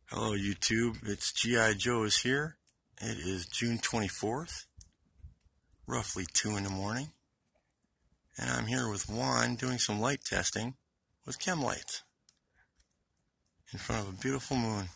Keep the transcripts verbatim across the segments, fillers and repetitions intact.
Hello YouTube, it's G I Joe is here. It is June twenty-fourth, roughly two in the morning, and I'm here with Juan doing some light testing with Chem lights in front of a beautiful moon.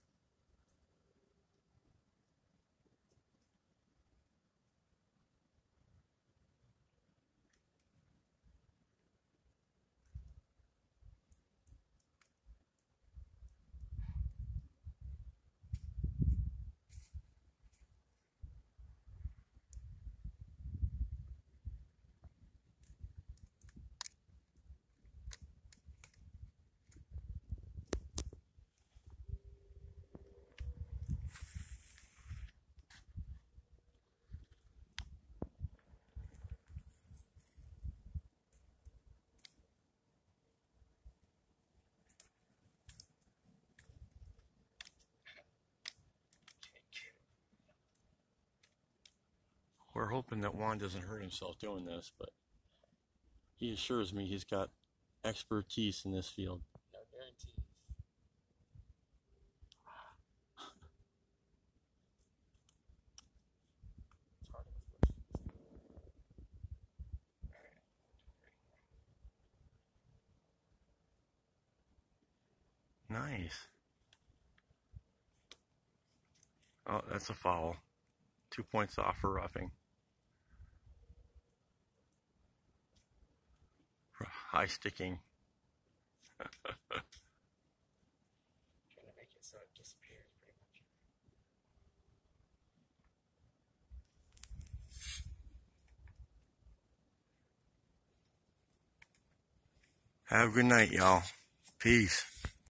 We're hoping that Juan doesn't hurt himself doing this, but he assures me he's got expertise in this field. No guarantees. It's hard to Nice. Oh, that's a foul. Two points off for roughing. For high sticking. Trying to make it so it disappears pretty much. Have a good night, y'all. Peace.